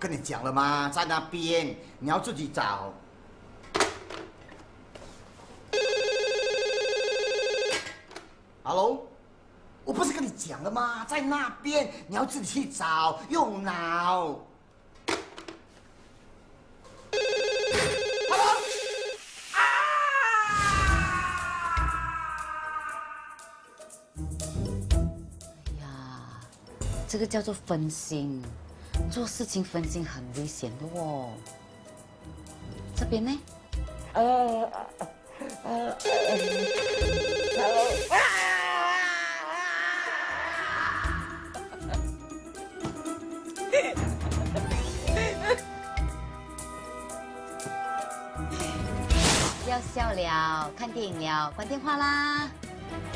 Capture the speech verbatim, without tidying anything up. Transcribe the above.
跟你讲了吗？在那边，你要自己找。Hello， 我不是跟你讲了吗？在那边，你要自己去找，用脑。Hello， 啊！ 哎呀，这个叫做分心，做事情分心很危险的哦。这边呢？呃呃呃 ，Hello。要笑了，看电影了，关电话啦。